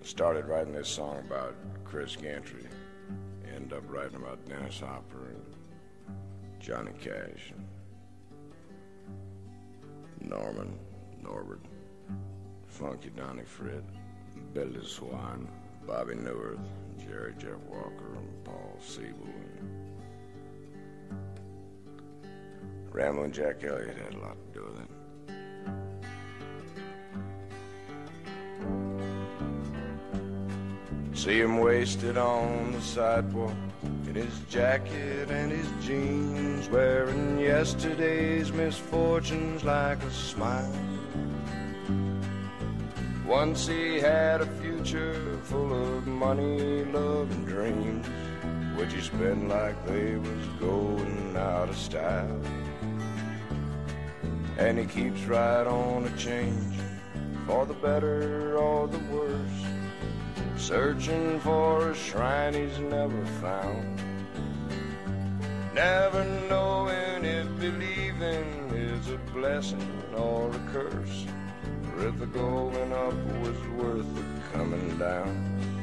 Started writing this song about Chris Gantry. Ended up writing about Dennis Hopper and Johnny Cash and Norman, Norbert, Funky Donnie Fred, Billy Swan, Bobby Newirth, Jerry Jeff Walker, and Paul Siebel. Ramblin' Jack Elliott had a lot to do with it. See him wasted on the sidewalk in his jacket and his jeans, wearing yesterday's misfortunes like a smile. Once he had a future full of money, love, and dreams, which he spent like they was going out of style. And he keeps right on a change, for the better or the worse, searching for a shrine he's never found, never knowing if believing is a blessing or a curse, or if the going up was worth the coming down.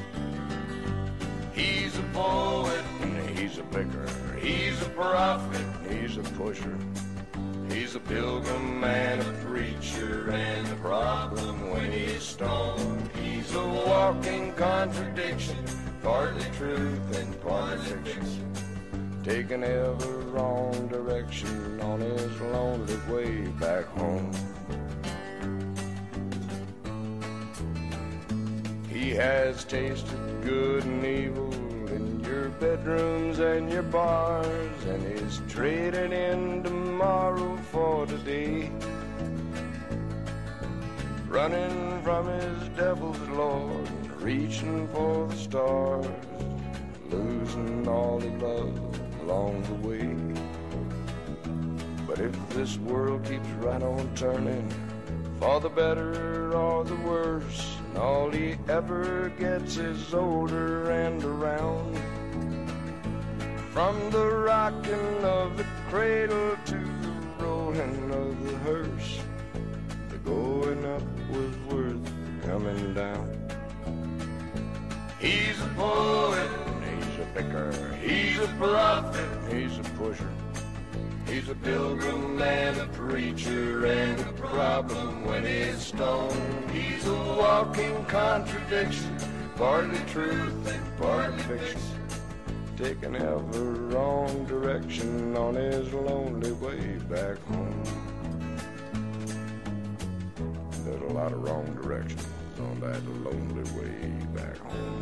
He's a poet and he's a picker, he's a prophet and he's a pusher, he's a pilgrim and a preacher, and the problem when he's stoned, he's a walking contradiction, partly truth and partly fiction, taking every wrong direction on his lonely way back home. He has tasted good and evil in your bedrooms and your bars, and is trading in tomorrow for today, running from his devil's lord, reaching for the stars, losing all he loved along the way. But if this world keeps right on turning, for the better or the worse, and all he ever gets is older and around, from the rocking of the cradle to the rolling of the hearse, the going up was worth coming down. He's a poet and he's a picker, he's a prophet and he's a pusher, he's a pilgrim and a preacher, and the problem when he's stoned, he's a walking contradiction, partly truth and partly fiction, taking every wrong direction on his lonely way back home. There's a lot of wrong directions on that lonely way back home.